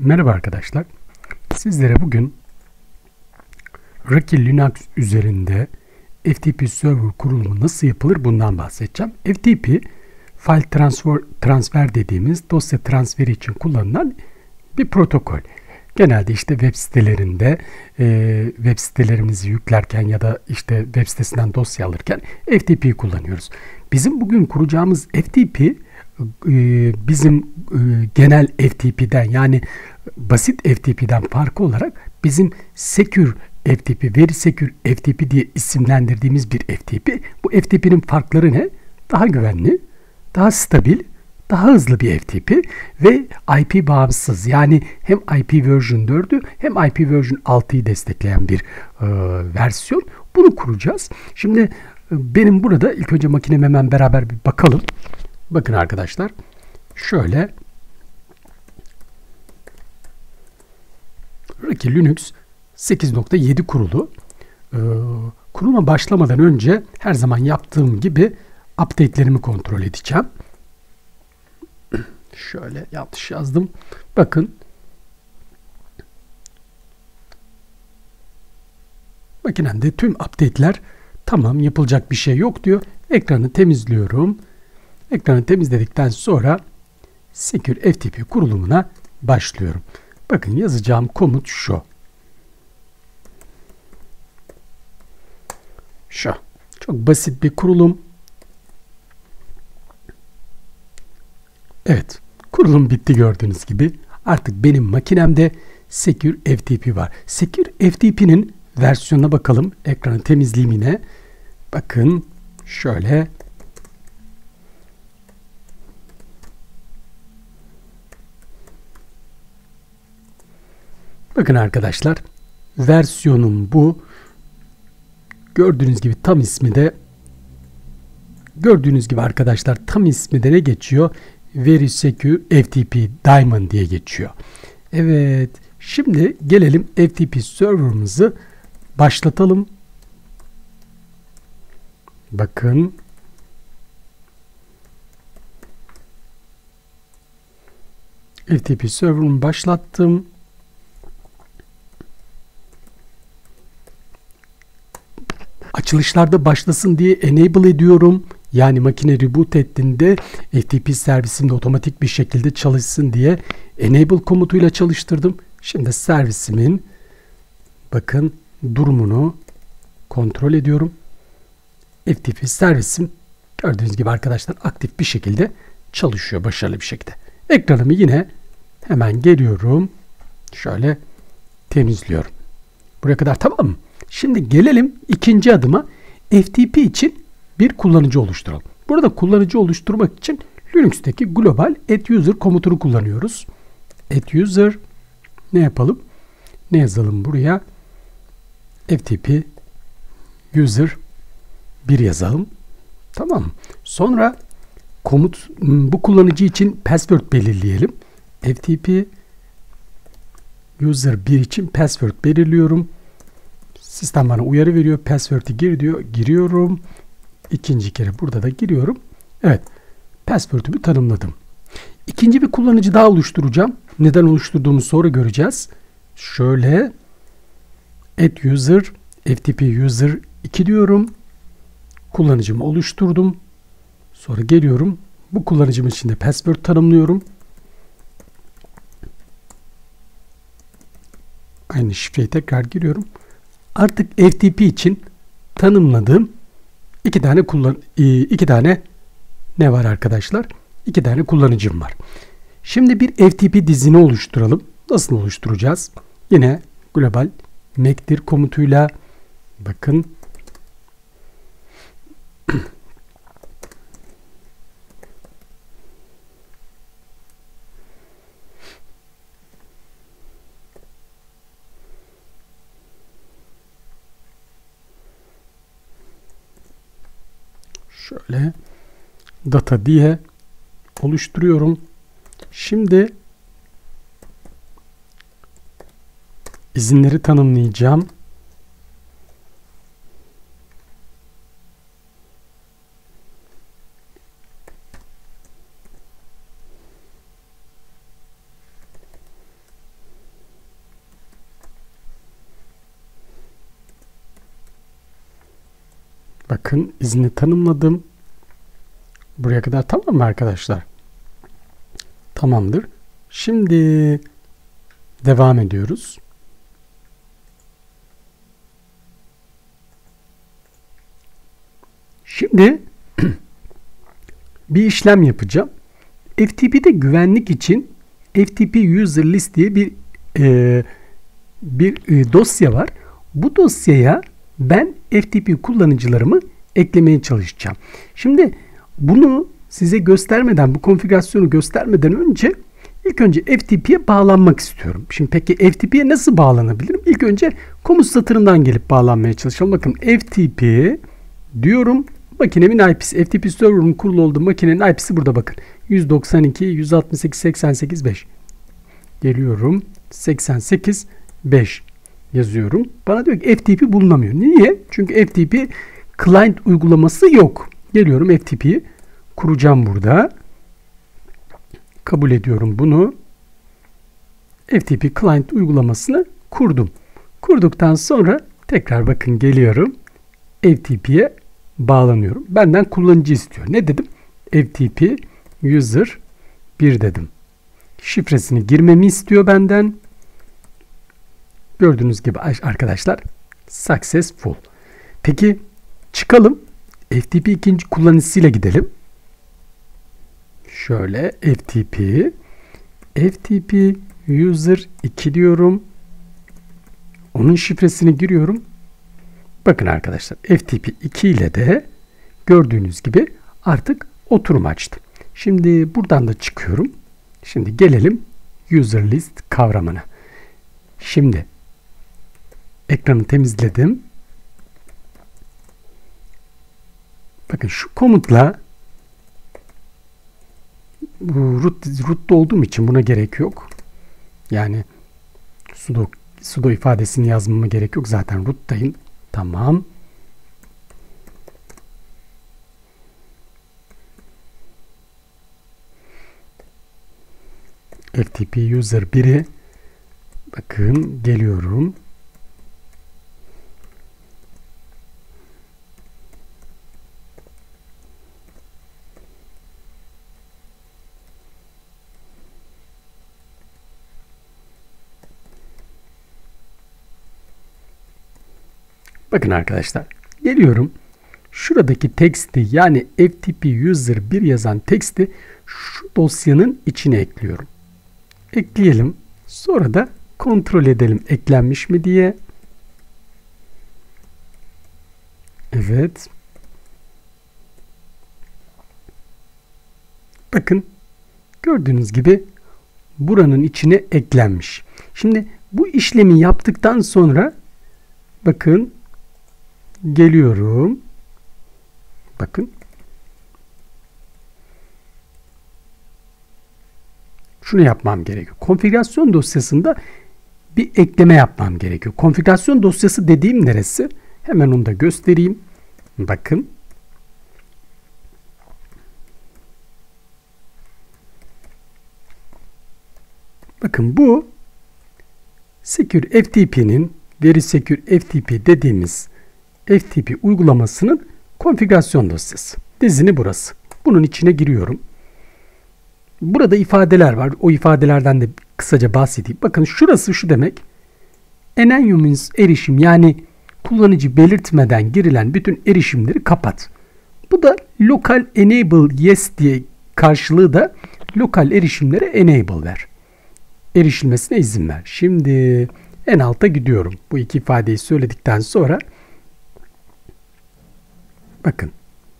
Merhaba arkadaşlar. Sizlere bugün Rocky Linux üzerinde FTP server kurulumu nasıl yapılır bundan bahsedeceğim. FTP, file transfer dediğimiz dosya transferi için kullanılan bir protokol. Genelde işte web sitelerinde web sitelerimizi yüklerken ya da işte web sitesinden dosya alırken FTP'yi kullanıyoruz. Bizim bugün kuracağımız FTP bizim genel FTP'den yani basit FTP'den farkı olarak bizim Secure FTP, Very Secure FTP diye isimlendirdiğimiz bir FTP. Bu FTP'nin farkları ne? Daha güvenli, daha stabil, daha hızlı bir FTP ve IP bağımsız. Yani hem IP version 4'ü hem IP version 6'yı destekleyen bir versiyon. Bunu kuracağız. Şimdi benim burada ilk önce makineme hemen beraber bir bakalım. Bakın arkadaşlar. Şöyle Rocky Linux 8.7 kurulu. Kuruluma başlamadan önce her zaman yaptığım gibi update'lerimi kontrol edeceğim. Şöyle yanlış yazdım. Bakın. Makinemde tüm update'ler tamam, yapılacak bir şey yok diyor. Ekranı temizliyorum. Ekranı temizledikten sonra Secure FTP kurulumuna başlıyorum. Bakın yazacağım komut şu. Şu. Çok basit bir kurulum. Evet. Kurulum bitti gördüğünüz gibi. Artık benim makinemde Secure FTP var. Secure FTP'nin versiyonuna bakalım. Ekranı temizleyeyim yine. Bakın şöyle. Bakın arkadaşlar. Versiyonum bu. Gördüğünüz gibi tam ismi de arkadaşlar tam ismi de ne geçiyor? Very Secure FTP Diamond diye geçiyor. Evet. Şimdi gelelim FTP server'ımızı başlatalım. Bakın. FTP server'ımı başlattım. Açılışlarda başlasın diye enable ediyorum. Yani makine reboot ettiğinde FTP servisinde otomatik bir şekilde çalışsın diye enable komutuyla çalıştırdım. Şimdi servisimin bakın durumunu kontrol ediyorum. FTP servisim gördüğünüz gibi arkadaşlar aktif bir şekilde çalışıyor başarılı bir şekilde. Ekranımı yine hemen geliyorum. Şöyle temizliyorum. Buraya kadar tamam mı? Şimdi gelelim ikinci adıma. FTP için bir kullanıcı oluşturalım. Burada kullanıcı oluşturmak için Linux'teki global @user komutunu kullanıyoruz. @user ne yapalım? Ne yazalım buraya? FTP user 1 yazalım. Tamam mı? Sonra komut bu kullanıcı için password belirleyelim. FTP user 1 için password belirliyorum. Sistem bana uyarı veriyor. Password'ı gir diyor. Giriyorum. İkinci kere burada da giriyorum. Evet. Password'ümü tanımladım. İkinci bir kullanıcı daha oluşturacağım. Neden oluşturduğumu sonra göreceğiz. Şöyle @user FTP user 2 diyorum. Kullanıcımı oluşturdum. Sonra geliyorum. Bu kullanıcımın içinde password tanımlıyorum. Aynı şifreyi tekrar giriyorum. Artık FTP için tanımladığım iki tane ne var arkadaşlar? İki tane kullanıcım var. Şimdi bir FTP dizini oluşturalım. Nasıl oluşturacağız? Yine global mekdir komutuyla bakın şöyle data diye oluşturuyorum. Şimdi izinleri tanımlayacağım. Bakın izni tanımladım. Buraya kadar tamam mı arkadaşlar? Tamamdır. Şimdi devam ediyoruz. Şimdi bir işlem yapacağım. FTP'de güvenlik için FTP User List diye bir dosya var. Bu dosyaya ben FTP kullanıcılarımı eklemeye çalışacağım. Şimdi bunu size göstermeden, bu konfigürasyonu göstermeden önce ilk önce FTP'ye bağlanmak istiyorum. Şimdi peki FTP'ye nasıl bağlanabilirim? İlk önce komut satırından gelip bağlanmaya çalışalım. Bakın FTP diyorum. Makinemin IP'si, FTP server'ın kurulu olduğu makinenin IP'si burada bakın. 192.168.88.5. Geliyorum. 88.5 yazıyorum. Bana diyor ki FTP bulunamıyor. Niye? Çünkü FTP client uygulaması yok. Geliyorum, FTP'yi kuracağım burada. Kabul ediyorum bunu. FTP client uygulamasını kurdum. Kurduktan sonra tekrar bakın geliyorum. FTP'ye bağlanıyorum. Benden kullanıcı istiyor. Ne dedim? FTP user 1 dedim. Şifresini girmemi istiyor benden. Gördüğünüz gibi arkadaşlar successful. Peki çıkalım. FTP ikinci kullanıcısıyla gidelim. Şöyle FTP user 2 diyorum. Onun şifresini giriyorum. Bakın arkadaşlar FTP 2 ile de gördüğünüz gibi artık oturum açtım. Şimdi buradan da çıkıyorum. Şimdi gelelim user list kavramına. Şimdi ekranı temizledim. Bakın şu komutla bu root'ta olduğum için buna gerek yok. Yani sudo ifadesini yazmama gerek yok. Zaten root'tayım. Tamam. FTP user 1'i bakın geliyorum. Bakın arkadaşlar geliyorum. Şuradaki teksti yani FTP user 1 yazan teksti şu dosyanın içine ekliyorum. Ekleyelim. Sonra da kontrol edelim eklenmiş mi diye. Evet. Bakın gördüğünüz gibi buranın içine eklenmiş. Şimdi bu işlemi yaptıktan sonra bakın geliyorum. Bakın. Şunu yapmam gerekiyor. Konfigürasyon dosyasında bir ekleme yapmam gerekiyor. Konfigürasyon dosyası dediğim neresi? Hemen onu da göstereyim. Bakın. Bakın bu Secure FTP'nin Very Secure FTP dediğimiz FTP uygulamasının konfigürasyon dosyası. Dizini burası. Bunun içine giriyorum. Burada ifadeler var. O ifadelerden de kısaca bahsedeyim. Bakın şurası şu demek. Anonymous erişim yani kullanıcı belirtmeden girilen bütün erişimleri kapat. Bu da local enable yes diye karşılığı da lokal erişimlere enable ver. Erişilmesine izin ver. Şimdi en alta gidiyorum. Bu iki ifadeyi söyledikten sonra bakın.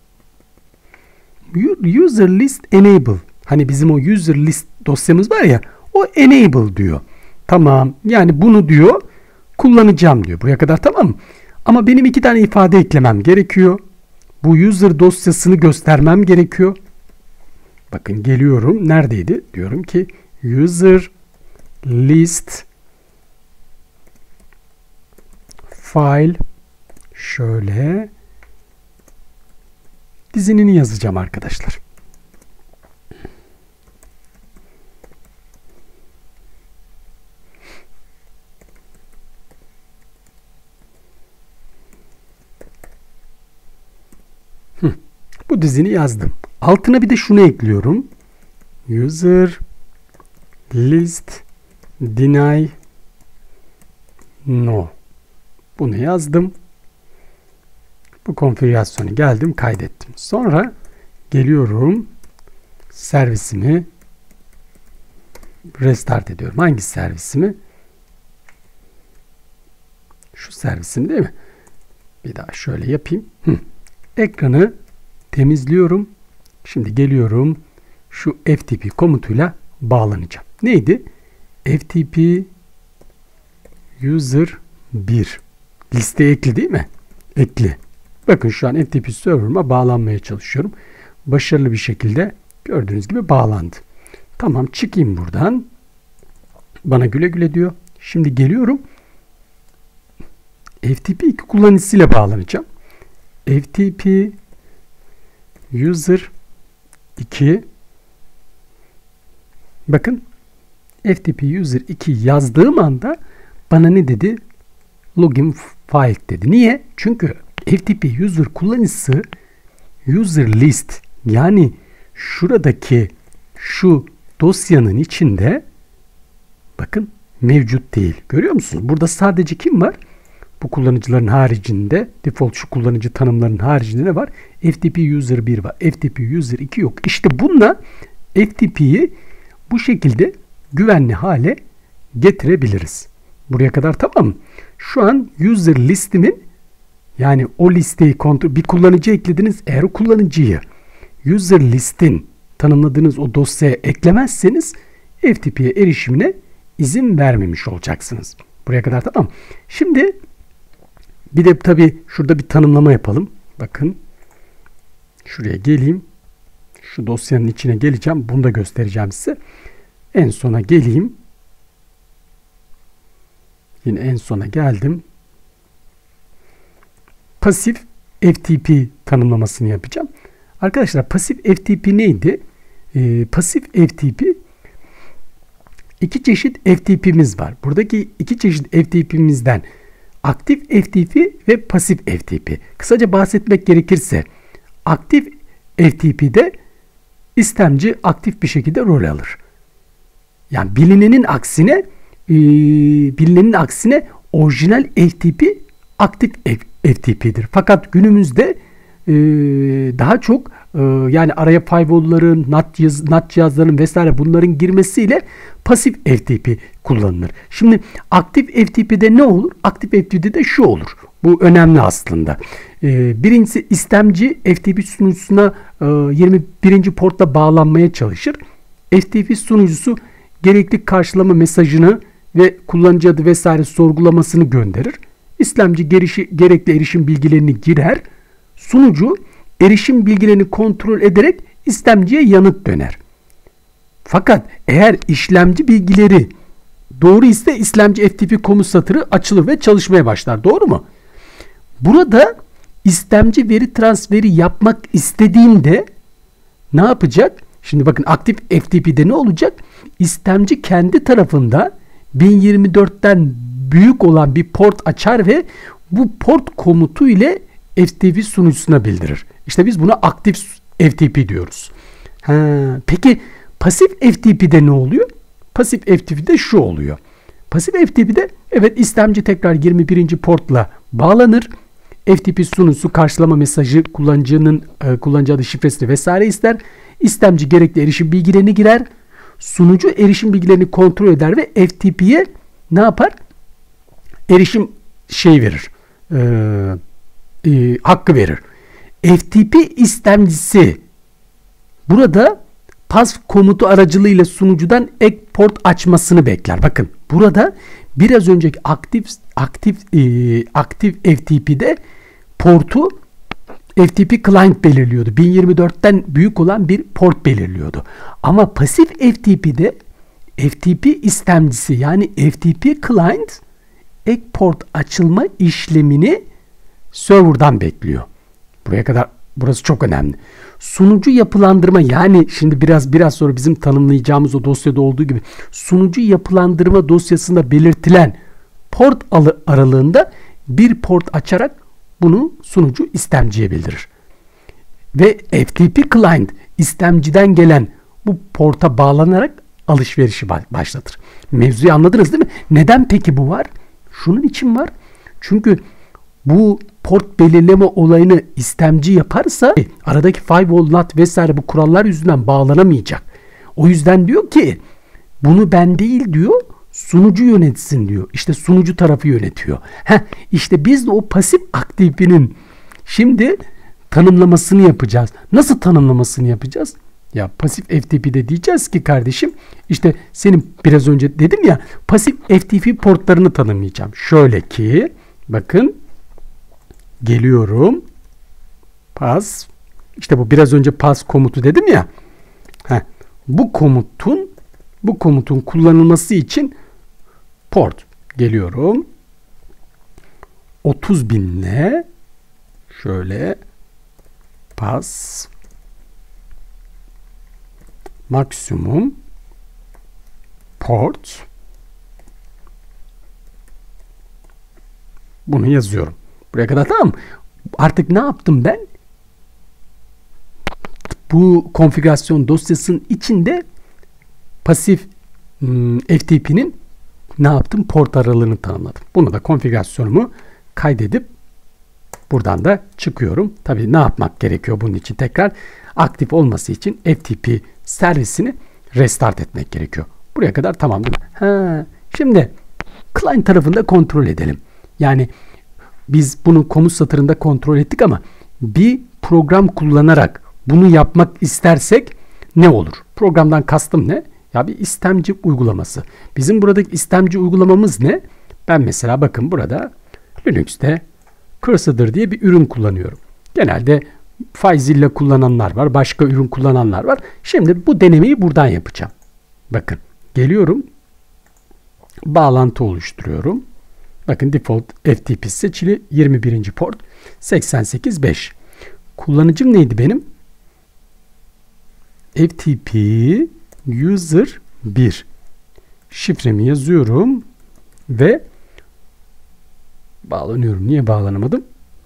User list enable. Hani bizim o user list dosyamız var ya, o enable diyor. Tamam. Yani bunu diyor kullanacağım diyor. Buraya kadar tamam mı? Ama benim iki tane ifade eklemem gerekiyor. Bu user dosyasını göstermem gerekiyor. Bakın geliyorum. Neredeydi? Diyorum ki user list file şöyle dizinini yazacağım arkadaşlar. Bu dizini yazdım. Altına bir de şunu ekliyorum. User list deny no. Bunu yazdım. Bu konfigürasyonu geldim, kaydettim. Sonra geliyorum, servisimi restart ediyorum. Hangi servisimi? Şu servisimi değil mi? Bir daha şöyle yapayım. Ekranı temizliyorum. Şimdi geliyorum. Şu FTP komutuyla bağlanacağım. Neydi? FTP user 1. Listeye ekli değil mi? Ekli. Bakın şu an FTP server'ıma bağlanmaya çalışıyorum. Başarılı bir şekilde gördüğünüz gibi bağlandı. Tamam, çıkayım buradan. Bana güle güle diyor. Şimdi geliyorum. FTP 2 kullanıcısıyla bağlanacağım. FTP user 2. Bakın FTP user 2 yazdığım anda bana ne dedi? Login file dedi. Niye? Çünkü FTP user kullanıcısı user list, yani şuradaki şu dosyanın içinde bakın mevcut değil. Görüyor musunuz? Burada sadece kim var? Bu kullanıcıların haricinde, default şu kullanıcı tanımlarının haricinde ne var? FTP user 1 var. FTP user 2 yok. İşte bununla FTP'yi bu şekilde güvenli hale getirebiliriz. Buraya kadar tamam mı? Şu an user listimin, yani o listeyi kontrol, bir kullanıcı eklediniz. Eğer o kullanıcıyı user listin tanımladığınız o dosyaya eklemezseniz FTP'ye erişimine izin vermemiş olacaksınız. Buraya kadar tamam. Şimdi bir de tabii şurada bir tanımlama yapalım. Bakın şuraya geleyim. Şu dosyanın içine geleceğim. Bunu da göstereceğim size. En sona geleyim. Yine en sona geldim. Pasif FTP tanımlamasını yapacağım. Arkadaşlar pasif FTP neydi? Pasif FTP, iki çeşit FTP'miz var. Buradaki iki çeşit FTP'mizden aktif FTP ve pasif FTP. Kısaca bahsetmek gerekirse aktif FTP'de istemci aktif bir şekilde rol alır. Yani bilinenin aksine orijinal FTP aktif FTP'dir. Fakat günümüzde daha çok yani araya firewall'ların, NAT cihazların vesaire bunların girmesiyle pasif FTP kullanılır. Şimdi aktif FTP'de ne olur? Aktif FTP'de şu olur. Bu önemli aslında. Birincisi istemci FTP sunucusuna 21. portla bağlanmaya çalışır. FTP sunucusu gerekli karşılama mesajını ve kullanıcı adı vesaire sorgulamasını gönderir. İstemci gerekli erişim bilgilerini girer. Sunucu erişim bilgilerini kontrol ederek istemciye yanıt döner. Fakat eğer işlemci bilgileri doğru ise istemci FTP komut satırı açılır ve çalışmaya başlar. Doğru mu? Burada istemci veri transferi yapmak istediğinde ne yapacak? Şimdi bakın aktif FTP'de ne olacak? İstemci kendi tarafında 1024'ten büyük olan bir port açar ve bu port komutu ile FTP sunucusuna bildirir. İşte biz buna aktif FTP diyoruz. Peki pasif FTP'de ne oluyor? Pasif FTP'de şu oluyor. Pasif FTP'de evet istemci tekrar 21. portla bağlanır. FTP sunucusu karşılama mesajı, kullanıcı adı, şifresini vesaire ister. İstemci gerekli erişim bilgilerini girer. Sunucu erişim bilgilerini kontrol eder ve FTP'ye ne yapar? Erişim verir. Hakkı verir. FTP istemcisi burada pas komutu aracılığıyla sunucudan ek port açmasını bekler. Bakın burada biraz önceki aktif FTP'de portu FTP client belirliyordu. 1024'ten büyük olan bir port belirliyordu. Ama pasif FTP'de FTP istemcisi yani FTP client ek port açılma işlemini server'dan bekliyor. Buraya kadar burası çok önemli. Sunucu yapılandırma, yani şimdi biraz sonra bizim tanımlayacağımız o dosyada olduğu gibi sunucu yapılandırma dosyasında belirtilen port aralığında bir port açarak bunu sunucu istemciye bildirir. Ve FTP client istemciden gelen bu porta bağlanarak alışverişi başlatır. Mevzuyu anladınız değil mi? Neden peki bu var? Şunun için var. Çünkü bu port belirleme olayını istemci yaparsa aradaki firewall NAT vesaire bu kurallar yüzünden bağlanamayacak. O yüzden diyor ki bunu ben değil diyor, sunucu yönetsin diyor. İşte sunucu tarafı yönetiyor. İşte biz de o pasif aktifinin şimdi tanımlamasını yapacağız. Nasıl tanımlamasını yapacağız? Ya pasif FTP'de diyeceğiz ki kardeşim işte senin biraz önce dedim ya pasif FTP portlarını tanımlayacağım. Şöyle ki bakın geliyorum. Pas. İşte bu biraz önce pas komutu dedim ya. Bu komutun kullanılması için port geliyorum. 30.000'le şöyle pas maksimum port bunu yazıyorum. Buraya kadar tamam. Artık ne yaptım ben? Bu konfigürasyon dosyasının içinde pasif FTP'nin ne yaptım? Port aralığını tanımladım. Bunu da konfigürasyonumu kaydedip buradan da çıkıyorum. Tabii ne yapmak gerekiyor bunun için? Tekrar aktif olması için FTP servisini restart etmek gerekiyor. Buraya kadar tamam değil mi? Şimdi client tarafında kontrol edelim. Yani biz bunu komut satırında kontrol ettik ama bir program kullanarak bunu yapmak istersek ne olur? Programdan kastım ne? Ya bir istemci uygulaması. Bizim buradaki istemci uygulamamız ne? Ben mesela bakın burada Linux'te Crusader diye bir ürün kullanıyorum. Genelde FileZilla kullananlar var. Başka ürün kullananlar var. Şimdi bu denemeyi buradan yapacağım. Bakın geliyorum. Bağlantı oluşturuyorum. Bakın default FTP seçili 21. port 88.5. Kullanıcım neydi benim? FTP user 1. Şifremi yazıyorum ve bağlanıyorum. Niye bağlanamadım?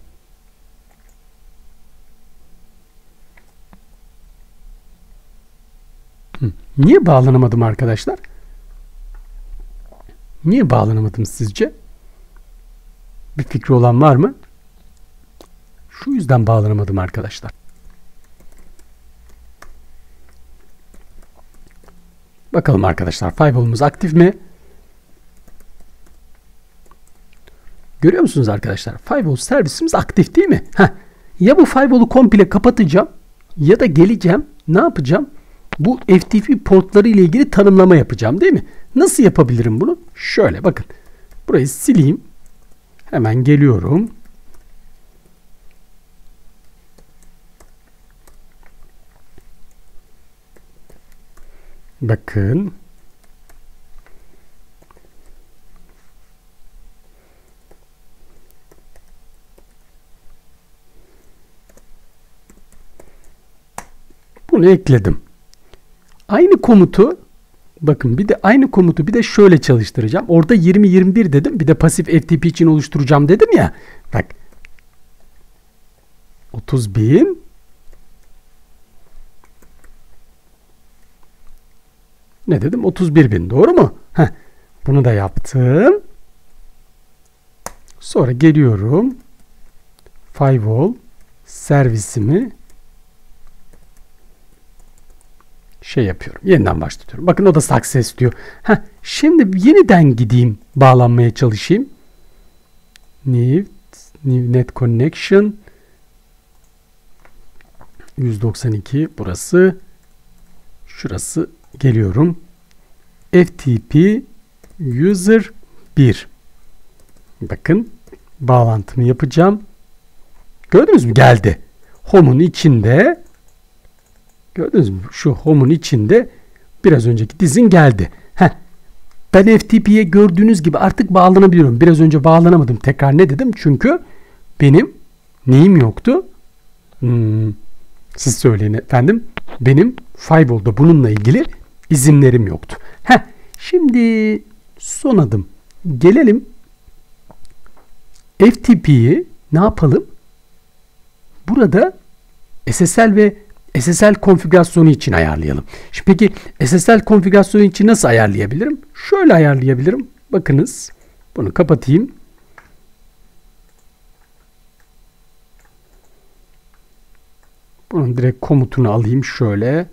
Niye bağlanamadım arkadaşlar? Niye bağlanamadım sizce? Bir fikri olan var mı? Şu yüzden bağlanamadım arkadaşlar. Bakalım arkadaşlar, firewall'umuz aktif mi? Görüyor musunuz arkadaşlar? Firewall servisimiz aktif değil mi? Ya bu firewall'u komple kapatacağım ya da geleceğim. Ne yapacağım? Bu FTP portları ile ilgili tanımlama yapacağım değil mi? Nasıl yapabilirim bunu? Şöyle bakın. Burayı sileyim. Hemen geliyorum. Bakın. Bunu ekledim. Aynı komutu bakın bir de aynı komutu bir de şöyle çalıştıracağım. Orada 20-21 dedim. Bir de pasif FTP için oluşturacağım dedim ya. Bak. 30.000 ne dedim? 31.000. Doğru mu? Bunu da yaptım. Sonra geliyorum. Firewall servisimi yapıyorum. Yeniden başlatıyorum. Bakın o da success diyor. Şimdi yeniden gideyim. Bağlanmaya çalışayım. New net connection 192 burası. Şurası geliyorum. FTP user 1. Bakın bağlantımı yapacağım. Gördünüz mü? Geldi. Home'un içinde gördünüz mü? Şu home'un içinde biraz önceki dizin geldi. Ben FTP'ye gördüğünüz gibi artık bağlanabiliyorum. Biraz önce bağlanamadım. Tekrar ne dedim? Çünkü benim neyim yoktu? Siz söyleyin efendim. Benim firewall'da bununla ilgili izinlerim yoktu. Şimdi son adım. Gelelim. FTP'yi ne yapalım? Burada SSL ve SSL konfigürasyonu için ayarlayalım. Şimdi peki SSL konfigürasyonu için nasıl ayarlayabilirim? Şöyle ayarlayabilirim. Bakınız. Bunu kapatayım. Bunun direkt komutunu alayım şöyle.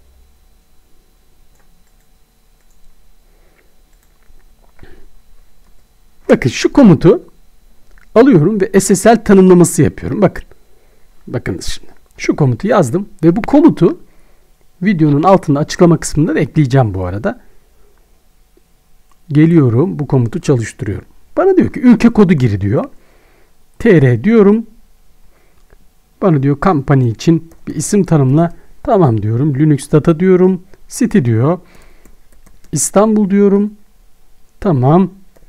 Bakın şu komutu alıyorum ve SSL tanımlaması yapıyorum. Bakın. Bakınız şimdi. Şu komutu yazdım ve bu komutu videonun altında açıklama kısmında da ekleyeceğim bu arada. Geliyorum. Bu komutu çalıştırıyorum. Bana diyor ki ülke kodu gir diyor. TR diyorum. Bana diyor kampanya için bir isim tanımla. Tamam diyorum. Linux data diyorum. City diyor. İstanbul diyorum. Tamam.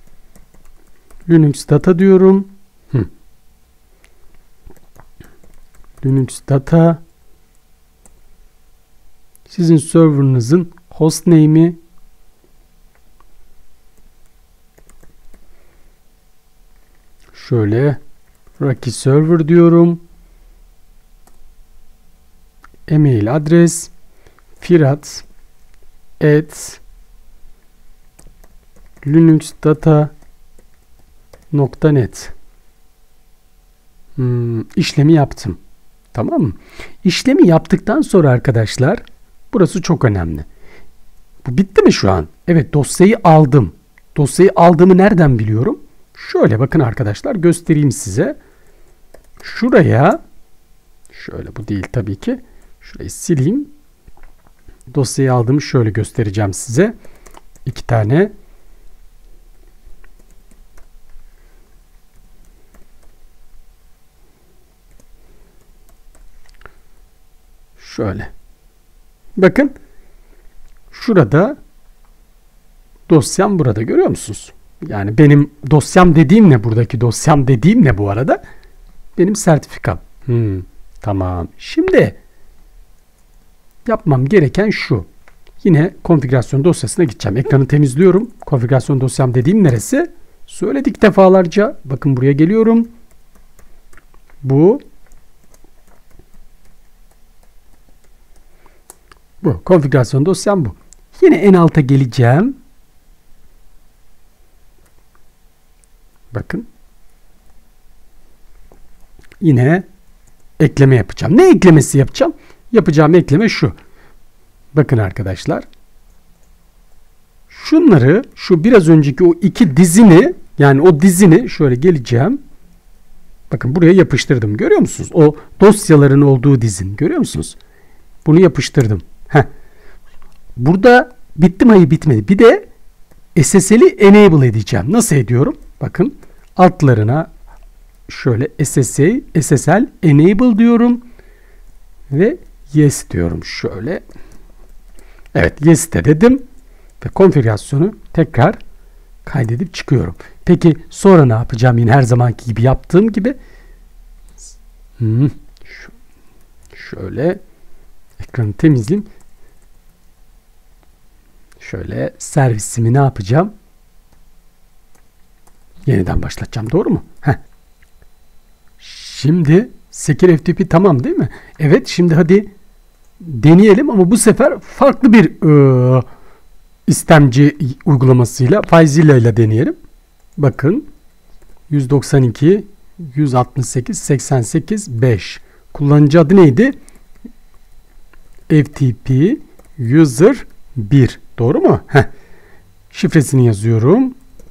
Linux data diyorum. Linux data. Sizin server'ınızın hostname'i. Şöyle Rocky server diyorum. E-mail adres firat@linuxdata.net. İşlemi yaptım. Tamam mı? İşlemi yaptıktan sonra arkadaşlar burası çok önemli. Bu bitti mi şu an? Evet, dosyayı aldım. Dosyayı aldığımı nereden biliyorum? Şöyle bakın arkadaşlar, göstereyim size. Şuraya şöyle, bu değil tabii ki. Şurayı sileyim. Dosyayı aldığımı şöyle göstereceğim size. 2 tane. Şöyle. Bakın. Şurada dosyam burada, görüyor musunuz? Yani benim dosyam dediğim ne? Buradaki dosyam dediğim ne bu arada? Benim sertifikam. Tamam. Şimdi yapmam gereken şu. Yine konfigürasyon dosyasına gideceğim. Ekranı temizliyorum. Konfigürasyon dosyam dediğim neresi? Söyledik defalarca. Bakın buraya geliyorum. Bu. Bu. Konfigürasyon dosyam bu. Yine en alta geleceğim. Bakın. Yine ekleme yapacağım. Ne eklemesi yapacağım? Yapacağım ekleme şu. Bakın arkadaşlar. Şunları, şu biraz önceki o iki dizini, yani o dizini şöyle geleceğim. Bakın buraya yapıştırdım. Görüyor musunuz? O dosyaların olduğu dizin. Görüyor musunuz? Bunu yapıştırdım. Burada bitti mi? Hayır, bitmedi. Bir de SSL'i enable edeceğim. Nasıl ediyorum? Bakın altlarına şöyle SSL enable diyorum ve yes diyorum şöyle. Evet, yes de dedim ve konfigürasyonu tekrar kaydedip çıkıyorum. Peki sonra ne yapacağım? Yine her zamanki gibi yaptığım gibi şöyle ekranı temizleyeyim. Şöyle servisimi ne yapacağım? Yeniden başlatacağım. Doğru mu? Şimdi Secure FTP tamam değil mi? Evet, şimdi hadi deneyelim ama bu sefer farklı bir istemci uygulamasıyla, FileZilla ile deneyelim. Bakın 192 168 88 5 kullanıcı adı neydi? FTP user 1. Doğru mu? Şifresini yazıyorum.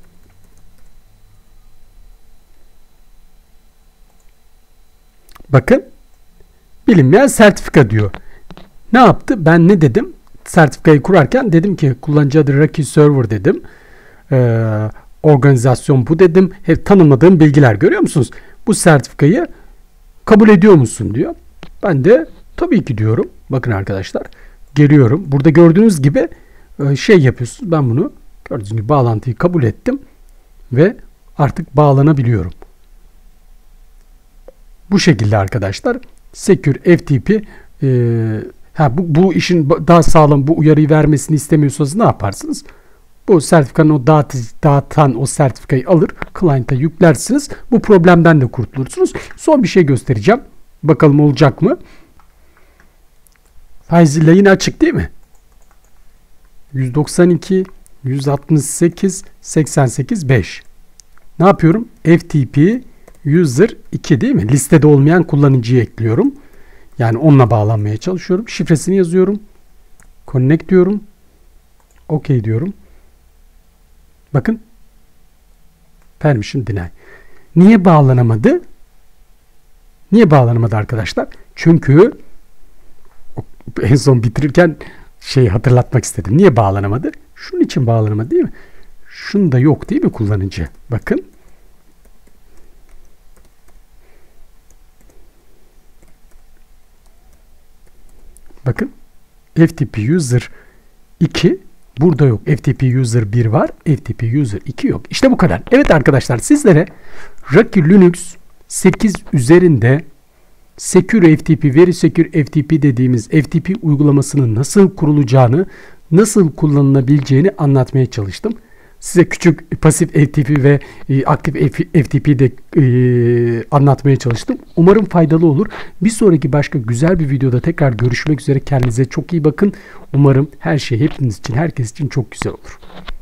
Bakın. Bilinmeyen sertifika diyor. Ne yaptı? Ben ne dedim? Sertifikayı kurarken dedim ki kullanıcı adı Rocky Server dedim. Organizasyon bu dedim. Hep tanımladığım bilgiler, görüyor musunuz? Bu sertifikayı kabul ediyor musun diyor. Ben de tabii ki diyorum. Bakın arkadaşlar. Geliyorum. Burada gördüğünüz gibi şey yapıyorsunuz. Ben bunu gördüğünüz gibi bağlantıyı kabul ettim ve artık bağlanabiliyorum. Bu şekilde arkadaşlar Secure FTP bu işin daha sağlam, bu uyarıyı vermesini istemiyorsanız ne yaparsınız? Bu sertifikanın dağıtan o sertifikayı alır, client'a yüklersiniz. Bu problemden de kurtulursunuz. Son bir şey göstereceğim. Bakalım olacak mı? FileZilla yine açık değil mi? 192, 168, 88, 5. Ne yapıyorum? FTP user 2 değil mi? Listede olmayan kullanıcıyı ekliyorum. Yani onunla bağlanmaya çalışıyorum. Şifresini yazıyorum. Connect diyorum. OK diyorum. Bakın. Permission deny. Niye bağlanamadı? Niye bağlanamadı arkadaşlar? Çünkü en son bitirirken hatırlatmak istedim. Niye bağlanamadı? Şunun için bağlanamadı değil mi? Şunda yok değil mi kullanıcı? Bakın. Bakın. FTP user 2 burada yok. FTP user 1 var. FTP user 2 yok. İşte bu kadar. Evet arkadaşlar, sizlere Rocky Linux 8 üzerinde Secure FTP, Very Secure FTP dediğimiz FTP uygulamasının nasıl kurulacağını, nasıl kullanılabileceğini anlatmaya çalıştım. Size küçük pasif FTP ve aktif FTP'yi de anlatmaya çalıştım. Umarım faydalı olur. Bir sonraki başka güzel bir videoda tekrar görüşmek üzere. Kendinize çok iyi bakın. Umarım her şey hepiniz için, herkes için çok güzel olur.